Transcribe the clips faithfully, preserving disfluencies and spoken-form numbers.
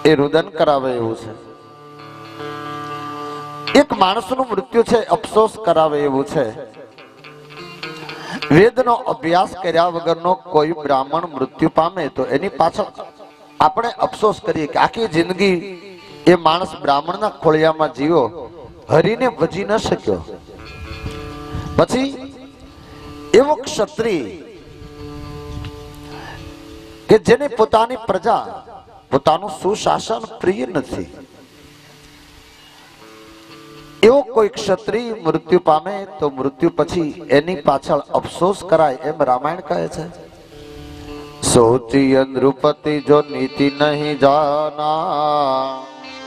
એ રુદન કરાવે એવું છે. એક માણસનું મૃત્યુ છે અફસોસ કરાવે એવું છે. વેદનો અભ્યાસ કર્યા વગરનો કોઈ બ્રાહ્મણ મૃત્યુ પામે તો એની પાછળ આપણે અફસોસ કરીએ કે આખી જિંદગી એ માણસ બ્રાહ્મણના ખોળિયામાં જીવ્યો, હરીને ભજી ન શક્યો. પછી એવો ક્ષત્રિય કે જેને પોતાની પ્રજા, પોતાનું સુશાસન પ્રિય નથી, એવો કોઈ ક્ષત્રિય મૃત્યુ પામે તો મૃત્યુ પછી એની પાછળ અફસોસ કરાય એમ રામાયણ કહે છે. સોચિય નૃપતિ જો નીતિ નહીં જાના,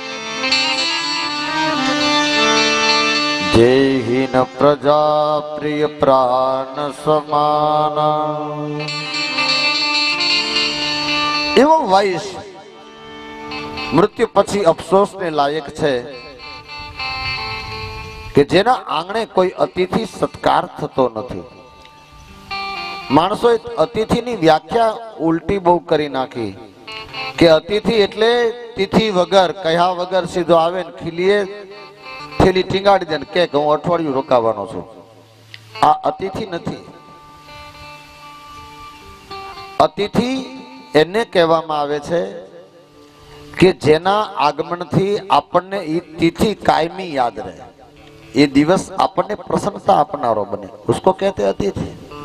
જેહીન પ્રજા પ્રિય પ્રાણ સમાના. એવો વૈશ મૃત્યુ પછી અફસોસ ને લાયક છે કે જેના આંગણે કોઈ અતિથિ સત્કાર થતો નથી. માણસોએ અતિથિની વ્યાખ્યા ઉલટી બહુ કરી નાખી કે અતિથિ એટલે તિથિ વગર, કહ્યા વગર સીધો આવે ને ખીલીએ થેલી ટીંગાડી દે ને કે હું અઠવાડિયું રોકાવાનો છું. આ અતિથિ નથી. અતિથિ એને કહેવામાં આવે છે કે જેના આગમનથી આપણને એ તિથિ કાયમી યાદ રહે, એ દિવસ આપણને પ્રસન્નતા આપનારો બને, उसको कहते अतिथि.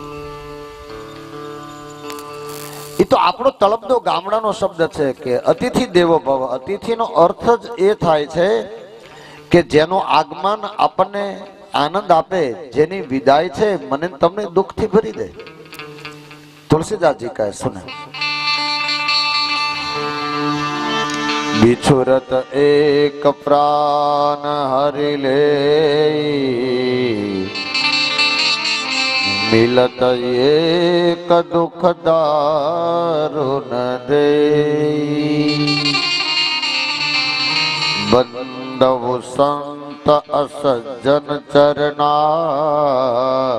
એ તો આપણો તળપદો ગામડાનો શબ્દ છે કે અતિથિ દેવો ભવ. અતિથિનો અર્થ જ એ થાય છે કે જેનું આગમન આપણને આનંદ આપે, જેની વિદાય છે મને તમને દુઃખથી ભરી દે. તુલસીદાસજી કહે સુને, बिछुरत एक प्राण हरि ले, मिलत एक दुख दारुण दे. बंदव संत असज्जन चरना,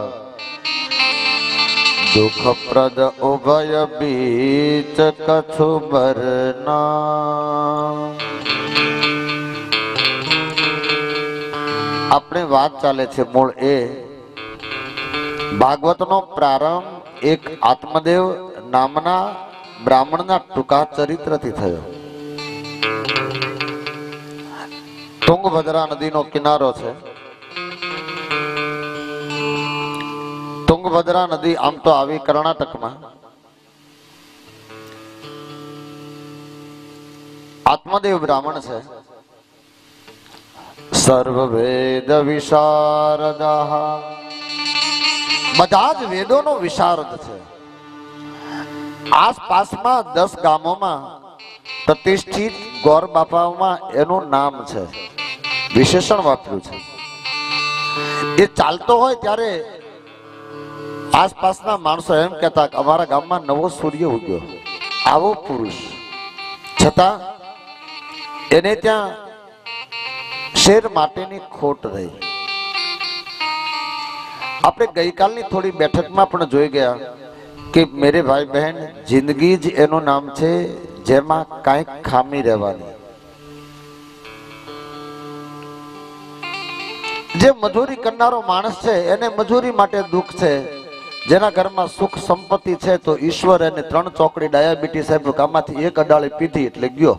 दुख प्रद उभय बीच कछु बरना. આપણે વાત ચાલે છે મૂળ એ ભાગવતનો પ્રારંભ એક આત્મદેવ નામના બ્રાહ્મણના ટૂંકા ચરિત્રથી થયો. તુંગભદ્રા નદીનો કિનારો છે. તુંગભદ્રા નદી આમ તો આવી કર્ણાટકમાં. આત્મદેવ બ્રાહ્મણ છે. સર્વ વેદ વિશારદા, બધા જ વેદોનો વિશારદ છે. આસપાસમાં દસ ગામોમાં પ્રતિષ્ઠિત ગોર બાપાઓમાં એનું નામ છે, વિશેષણ વાપર્યું છે. એ ચાલતો હોય ત્યારે આસપાસના માણસો એમ કહેતા કે અમારા ગામમાં નવો સૂર્ય ઉગ્યો, આવો પુરુષ. છતાં એને ત્યાં શેર માટેની ખોટ રહી. આપણે ગઈકાલની થોડી બેઠકમાં પણ જોઈ ગયા કે મેરે ભાઈ બહેન, જિંદગી જ એનું નામ છે જેમાં કાંઈક ખામી રહેવાની. જે મજૂરી કરનારો માણસ છે એને મજૂરી માટે દુઃખ છે. જેના ઘરમાં સુખ સંપત્તિ છે તો ઈશ્વર એને ત્રણ ચોકડી ડાયાબિટીસ આપ્યું, આમાંથી એક અડાળી પીધી એટલે ગયો.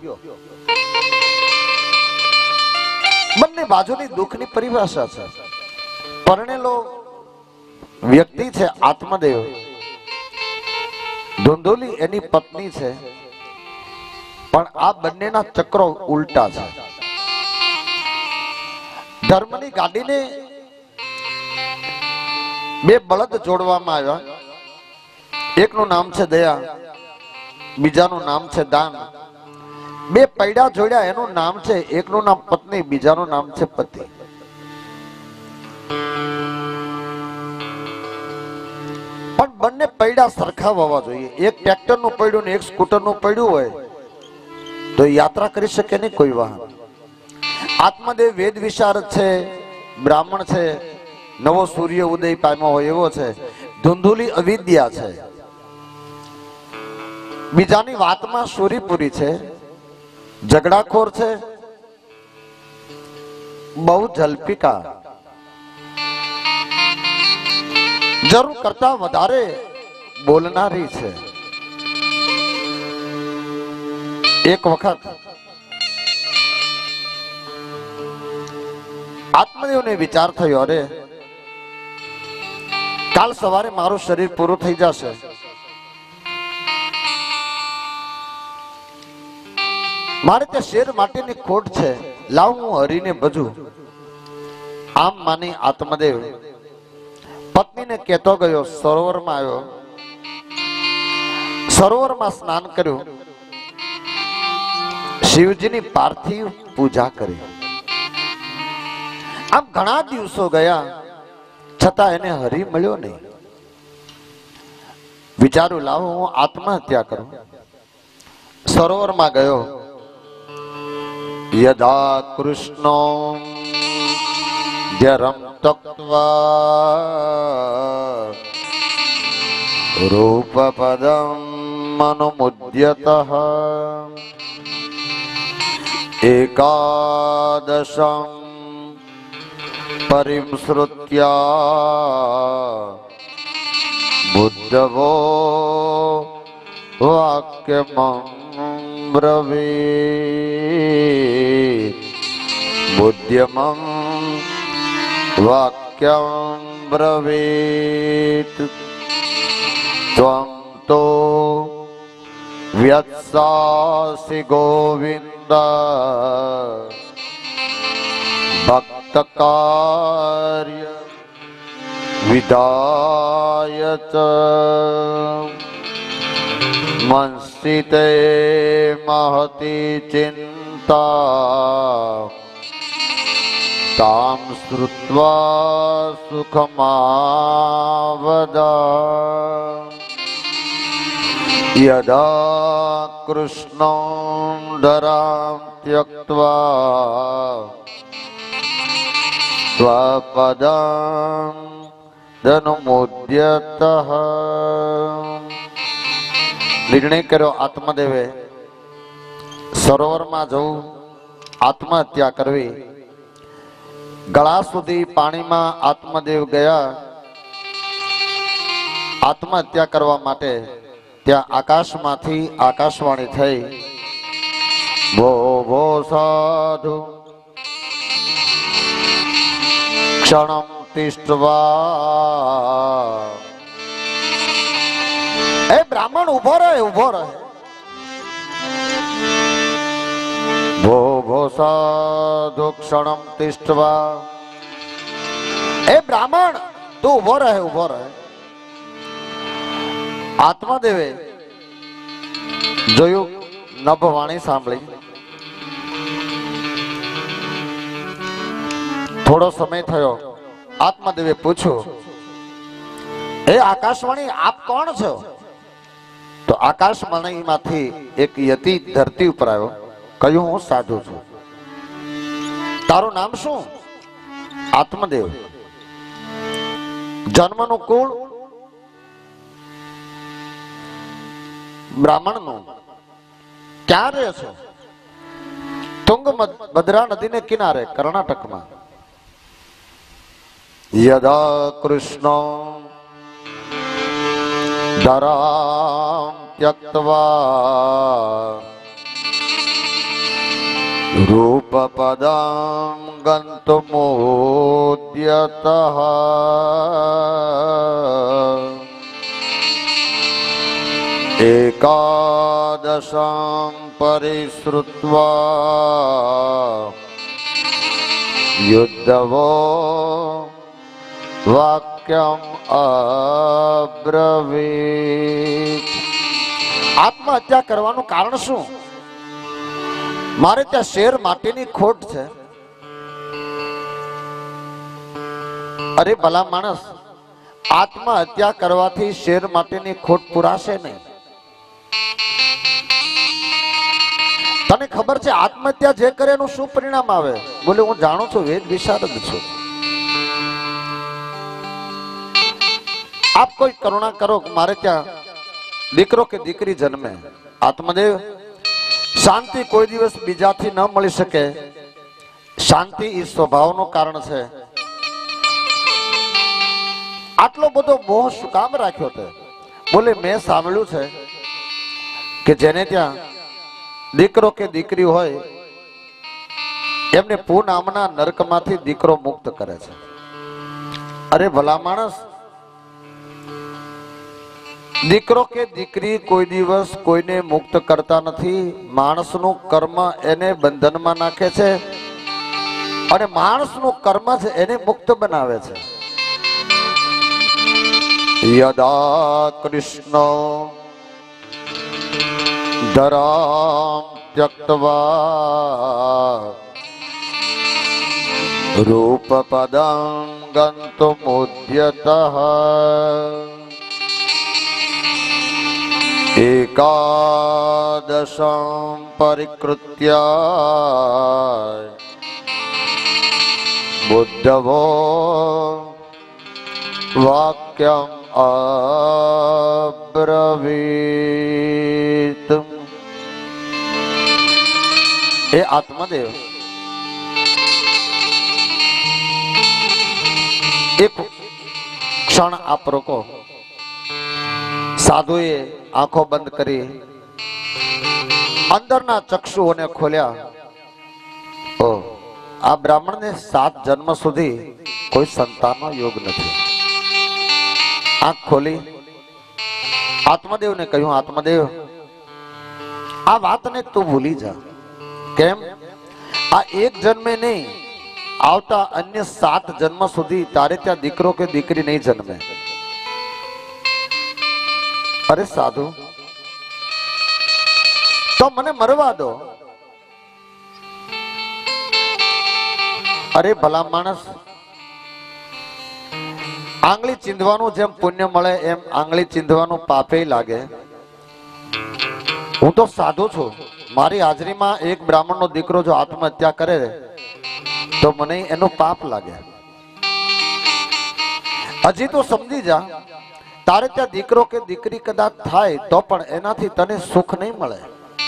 બંને બાજુની દુઃખની પરિભાષા છે. પરણેલો વ્યક્તિ છે આત્મદેવ, ધુંધુલી એની પત્ની છે, પણ આ બંનેના ચક્રો ઉલટા છે. ધર્મની ગાડીને બે બળદ જોડવામાં આવ્યા. એકનું નામ છે દયા, બીજાનું નામ છે દાન. બે પૈડા જોડ્યા, એનું નામ છે, એકનું નામ પત્ની, બીજાનું નામ છે પતિ. પણ બંને પૈડા સરખા હોવા જોઈએ. એક ટ્રેક્ટર નું પૈડું ને એક સ્કૂટર નું પૈડું હોય તો યાત્રા કરી શકે નહીં કોઈ વાહન. આત્મદેવ વેદ વિશારદ છે, બ્રાહ્મણ છે, નવો સૂર્ય ઉદય પામ્યો હોય એવો છે. ધુંધુલી અવિદ્યા છે, બીજાની વાતમાં સૂરીપુરી છે. ઝઘડાખોર છે, બહુ જલ્પિકા, જરૂર કરતા વધારે બોલનારી છે. એક વખત આત્મદેવને વિચાર થયો, અરે કાલ સવારે મારું શરીર પૂરું થઈ જશે, મારે ત્યાં શેર માટેની ખોટ છે, લાવ હું હરીને ભજું. આમ માની આત્મદેવ પત્નીને કહેતો ગયો, સરોવરમાં આવ્યો, સરોવરમાં સ્નાન કર્યું, શિવજીની પાર્થિવ પૂજા કરી. આમ ઘણા દિવસો ગયા છતાં એને હરી મળ્યો નહીં. વિચારું લાવો હું આત્મહત્યા કરું. સરોવરમાં ગયો. યદા કૃષ્ણો ધ્યરમ તક્ત્વા રૂપપદમ મનુમુદ્યતઃ એકાદશમ પરિમશ્રુત્યા બુદ્ધવો વાક્યમં બ્રવીત. બુદ્ધ્યમં વાક્યં બ્રવીત. ત્વં તો વ્યત્સાસि ગોવિન્દ ભક્તકાર્ય વિધાય ચ. મંસિતે મહતી ચિંતા તામ શ્રુત્વા સુખમાવદા. યદા કૃષ્ણં ધરાં ત્યક્ત્વા સ્વપદં ધનુમુદ્યતઃ. નિર્ણય કર્યો આત્મદેવે સરોવરમાં જવું, આત્મહત્યા કરવી. ગળા સુધી પાણીમાં આત્મદેવ ગયા આત્મહત્યા કરવા માટે. ત્યાં આકાશમાંથી આકાશવાણી થઈ, ભો ભો સાધુ ક્ષણમ તિષ્ઠવા. એ બ્રાહ્મણ ઉભો રહે, ઉભો રહે. ભો ભો સાધુ ક્ષણમ તિષ્ઠવા. એ બ્રાહ્મણ તું ઉભો રહે, ઉભો રહે. આત્મદેવે જોયું, નભવાણી સાંભળી. થોડો સમય થયો. આત્મદેવે પૂછ્યું, હે આકાશવાણી આપ કોણ છો? તો આકાશવાણી માંથી એક યતિ ધરતી ઉપર આવ્યો. કહ્યું, હું સાધુ છું. તારું નામ શું? આત્મદેવ. જન્મનું કુળ? બ્રાહ્મણ નું. ક્યાં રહે છો? તુંગભદ્રા નદીને કિનારે, કર્ણાટકમાં. યદા કૃષ્ણ ધરાં ત્યક્ત્વા રૂપપદં ગन्तुमुद्यતઃ. એકાદશં પરિશ્રુત્વા યુદ્ધવો વાક્યમ અબ્રવીત. આત્મહત્યા કરવાનું કારણ શું? મારે ત્યાં શેર માટેની ખોટ છે. અરે ભલા માણસ, આત્મહત્યા કરવાથી શેર માટેની ખોટ પુરાશે નહીં. તને ખબર છે આત્મહત્યા જે કરે એનું શું પરિણામ આવે? બોલે, હું જાણું છું, વેદ વિશારદ છું. આપ કોઈ કરુણા કરો, મારે ત્યાં દીકરો કે દીકરી જન્મે. આત્મદેવ શાંતિ કોઈ દિવસ બીજાથી ન મળી શકે. શાંતિ એ સ્વભાવનું કારણ છે. આટલો બધો મોહ શું કામ રાખ્યો તે? બોલે મેં સાંભળ્યું છે કે જેને ત્યાં દીકરો કે દીકરી હોય એમને પૂનામના નરકમાંથી દીકરો મુક્ત કરે છે. અરે ભલા માણસ, દીકરો કે દીકરી કોઈ દિવસ કોઈને મુક્ત કરતા નથી. માણસનું કર્મ એને બંધનમાં નાખે છે અને માણસનું કર્મ જ એને મુક્ત બનાવે છે. યદા કૃષ્ણ ધરામ ત્યક્તવા રૂપ પદં ગંતુમુદ્યતઃ એકાદશં પરિકૃત્ય બુદ્ધવો વાક્યમ અબ્રવીત. એ આત્મદેવ એક ક્ષણ આપ રોકો. સાધુએ આંખો બંધ કરી અંદરના ચક્ષુઓને ખોલ્યા. ઓ, આ બ્રાહ્મણને સાત જન્મ સુધી કોઈ સંતાનનો યોગ નથી. આંખ ખોલી આત્મદેવને કહ્યું, આત્મદેવ આ વાતને તું ભૂલી જા. કેમ? આ એક જન્મે નહીં, આવતા અન્ય સાત જન્મ સુધી તારે ત્યાં દીકરો કે દીકરી નહીં જન્મે. અરે સાધુ, તો મને મરવા દો. અરે ભલા માણસ, આંગળી ચીંધવાનું જેમ પુણ્ય મળે એમ આંગળી ચીંધવાનું પાપે લાગે. હું તો સાધુ છું. મારી હાજરીમાં એક બ્રાહ્મણનો દીકરો જો આત્મહત્યા કરે તો મને એનું પાપ લાગે. હજી તો સમજી જા, તારે ત્યાં દીકરો કે દીકરી કદાચ થાય તો પણ એનાથી તને સુખ નહીં મળે.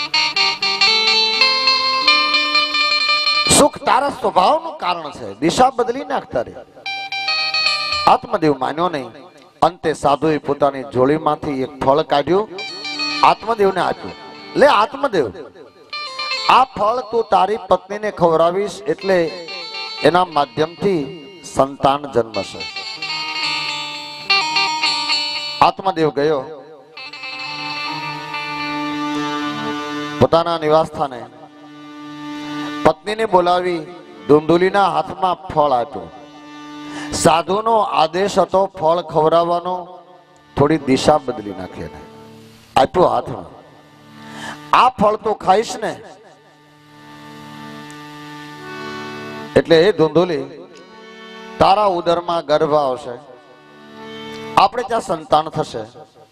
સુખ તારા સ્વભાવનું કારણ છે. દિશા બદલી નાખ તારી. આત્મદેવ માન્યો નહીં. અંતે સાધુએ પોતાની જોડીમાંથી એક ફળ કાઢ્યું, આત્મદેવને આપ્યું. લે આત્મદેવ, આ ફળ તું તારી પત્નીને ખવડાવીશ એટલે એના માધ્યમથી સંતાન જન્મશે. આત્મદેવ ગયો પોતાના નિવાસ સ્થાને. પત્નીને બોલાવી ધૂંધુલીના હાથમાં ફળ આપ્યું. સાધુનો આદેશ હતો ફળ ખવડાવવાનો. થોડી દિશા બદલી નાખી એને આપ્યું હાથમાં. આ ફળ તો ખાઈશ ને એટલે એ ધૂંધુલી તારા ઉદરમાં ગર્ભ આવશે, આપણે ત્યાં સંતાન થશે.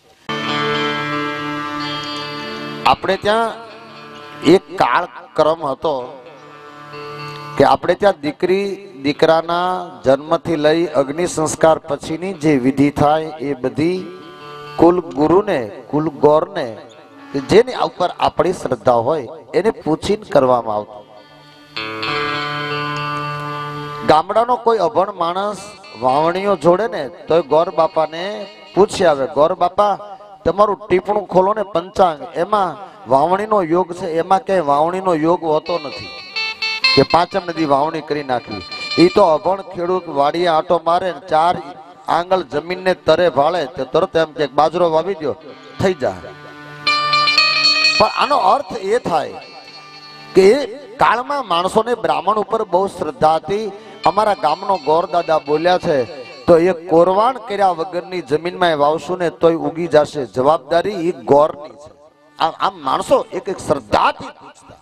આપણે ત્યાં એક કાળ ક્રમ હતો કે આપણે ત્યાં દીકરી દીકરાના જન્મથી લઈ અગ્નિ સંસ્કાર પછીની જે વિધિ થાય એ બધી કુલ ગુરુને કુલ ગોરને કે જેની ઉપર આપણી શ્રદ્ધા હોય એને પૂછીને કરવામાં આવતું. ગામડાનો કોઈ અભણ માણસ વાવણીઓ જોડે ને તો ગોર બાપાને પૂછી આવે, ગોર બાપા તમારું ટીપણું ખોલો ને પંચાંગ, એમાં વાવણીનો યોગ છે. એમાં ક્યાંય વાવણીનો યોગ હોતો નથી કે પાંચમ નદી વાવણી કરી નાખવી. એ તો અભણ ખેડૂત વાડીએ આટો મારે, ચાર આંગળ જમીનને તરે ભાળે તો તરત એમ કે બાજરો વાવી દો થઈ જાય. પણ આનો અર્થ એ થાય કે કાળમાં માણસોને બ્રાહ્મણ ઉપર બહુ શ્રદ્ધા હતી. અમારા ગામનો ગોર દાદા બોલ્યા છે તો એ કોરવાણ કર્યા વગરની જમીનમાં વાવશું ને તોય ઉગી જશે. જવાબદારી એ ગોરની છે. આમ માણસો એક એક શ્રદ્ધાથી પૂછતા.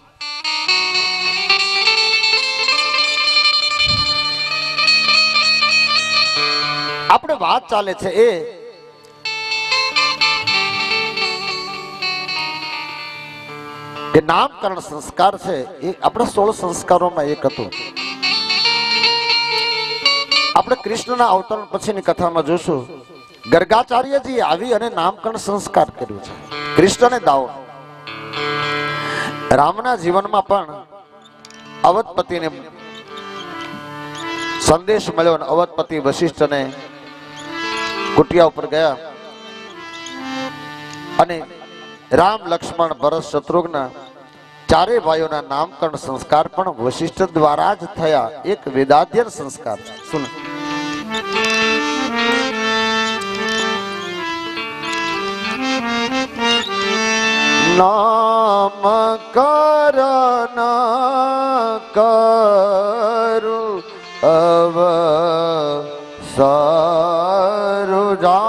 આપણે વાત ચાલે છે એ કે નામકરણ સંસ્કાર છે એ આપણા સોળ સંસ્કારોમાં એક હતું. આપણે કૃષ્ણના અવતરણ પછીની કથામાં જોશું ગર્ગાચાર્યજી આવી અને નામકરણ સંસ્કાર કર્યું છે. કૃષ્ણને દાવો રામના જીવનમાં પણ અવધપતિને સંદેશ મળ્યો અને અવધપતિ વશિષ્ઠને કુટિયા ઉપર ગયા અને રામ લક્ષ્મણ ભરત શત્રુઘ્ન ચારે ભાઈઓના નામકરણ સંસ્કાર પણ વશિષ્ઠ દ્વારા જ થયા. એક વેદાધ્યન સંસ્કાર છે. સુન નામકરણ કરુ અવ સારુ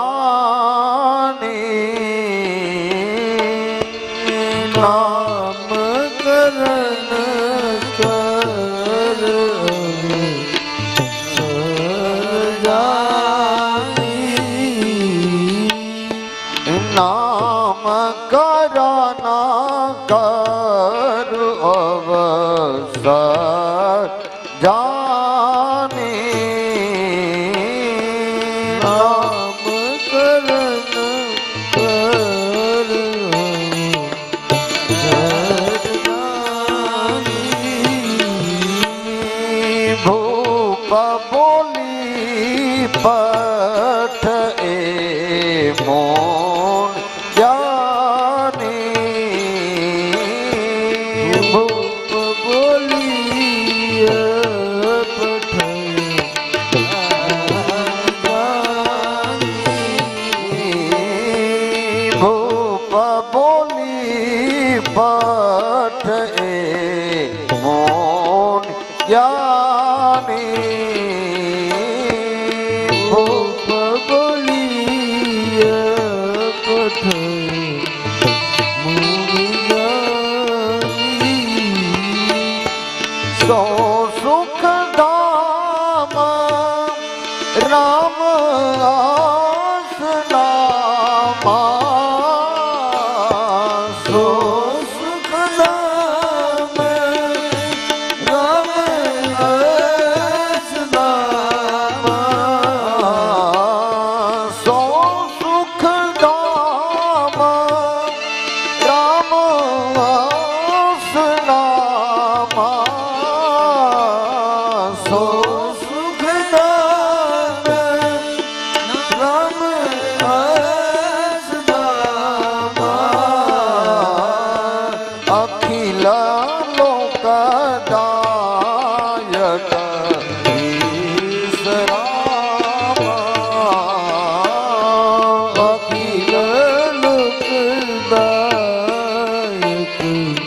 જાની નામકરણ કરુ જાની નામકરણ કરુ અવસર જાની નામકરણ કરુ જાની ભૂપ બોલી પઠ એ મોન જાની ભૂપ બોલી ભૂપ બોલી પઠ એ મોન જ્ઞાની ભૂપ બોલી પઠ સો સુખ ધામ રામ આસનામાં સો સુખ ધામ રામ આસનામાં સો સુખ ધામ રામ આસનામાં સો સુખ ધામ રામ આસનામાં અખિલ લોકદાયક ઈશ્વરામા અખિલ લોકદાયક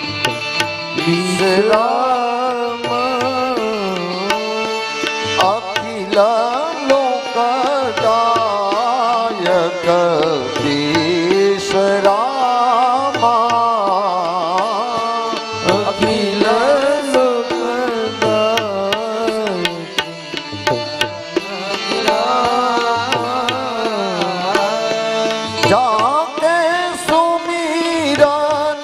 ઈશ્વરામા અખિલ લોકદાયક ઈશ્વરામા અખિલ જાકે સુમિરન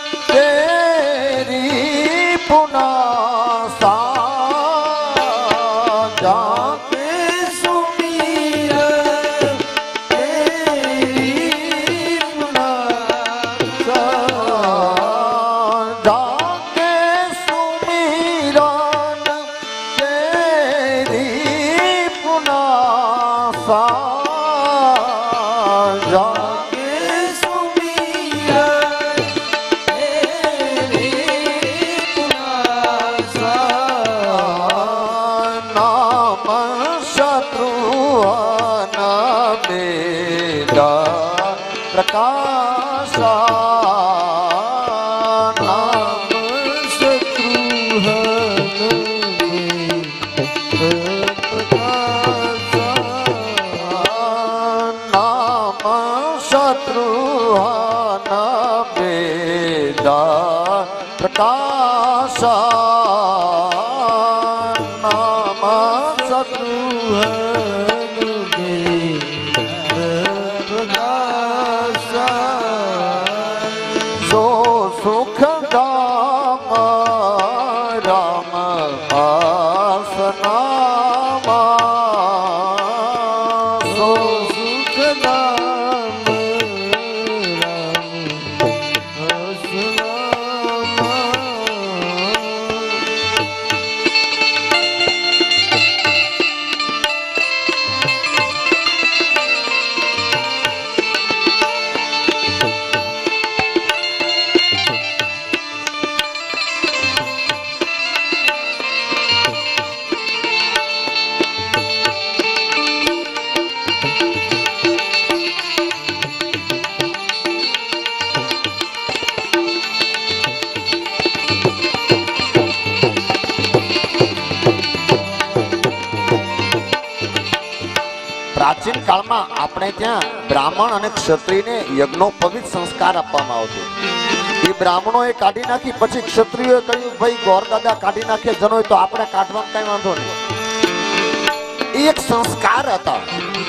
તેરી પુનાસા જાકે સુમિરન તેરી પુનાસા જાકે સુમિરન તેરી પુનાસા જાકે સુમિરન તેરી પુનાસા નામ શત્રુહન બેદા પ્રકાશા નામ શત્રુહન નામ શત્રુહન બેદા પ્રકાશા નામ શત્રુહન પ્રકાશા સો સુખ ધામ રામ આસનામાં સો સુખ ધામ રામ આસનામાં પ્રાચીન કાળમાં આપણે ત્યાં બ્રાહ્મણ અને ક્ષત્રિયને યજ્ઞોપવિત સંસ્કાર આપવામાં આવતો. એ બ્રાહ્મણોએ કાઢી નાખી, પછી ક્ષત્રિયોએ કહ્યું ભાઈ ગોર દાદા કાઢી નાખે જનોય તો આપણે કાઢવામાં કઈ વાંધો નહીં. એક સંસ્કાર હતા.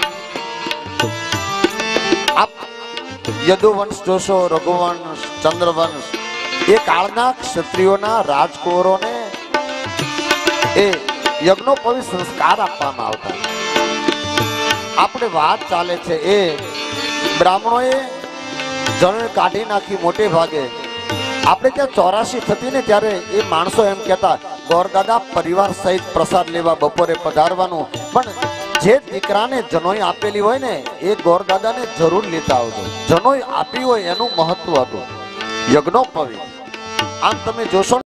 આપ યદુવંશ જોશો, રઘુવંશ, ચંદ્રવંશ, એ કાળના ક્ષત્રિયોના રાજકુંવરોને એ યજ્ઞોપવિત સંસ્કાર આપવામાં આવતા. આપણે વાત ચાલે છે એ બ્રાહ્મણોએ જણ કાઢી નાખી મોટે ભાગે. આપણે ત્યાં ચોરાશી થતી ને ત્યારે એ માણસો એમ કહેતા ગોરદાદા પરિવાર સહિત પ્રસાદ લેવા બપોરે પધારવાનું, પણ જે દીકરાને જનોઈ આપેલી હોય ને એ ગોરદાદાને જરૂર લેતા આવજો. જનોઈ આપી હોય એનું મહત્વ હતું યજ્ઞોપવિત. આમ તમે જોશો